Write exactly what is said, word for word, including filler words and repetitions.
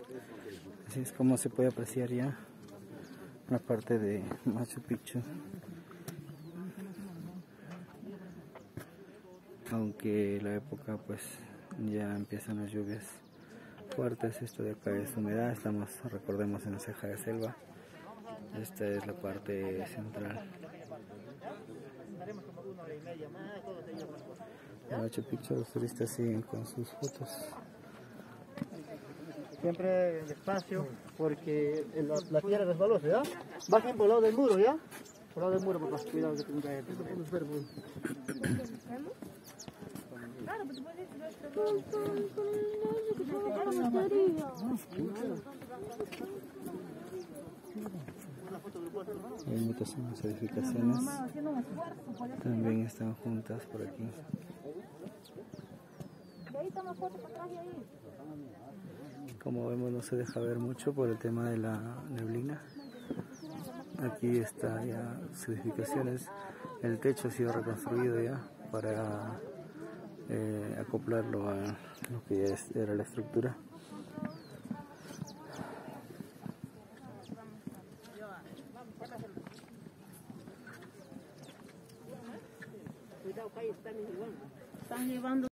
Así es como se puede apreciar ya la parte de Machu Picchu. Aunque la época pues ya empiezan las lluvias fuertes, esto de acá es humedad, estamos, recordemos, en ceja de selva. Esta es la parte central. En Machu Picchu los turistas siguen con sus fotos. Siempre despacio, porque la, la tierra es resbalosa, ¿ya? Bajen por el lado del muro, ¿ya? Por el lado del muro, papá, cuidado que te cae. Claro, pero puedes decir Hay muchas edificaciones, también están juntas por aquí. Como vemos, no se deja ver mucho por el tema de la neblina. Aquí está ya sus edificaciones. El techo ha sido reconstruido ya para eh, acoplarlo a lo que ya es, era la estructura. están llevando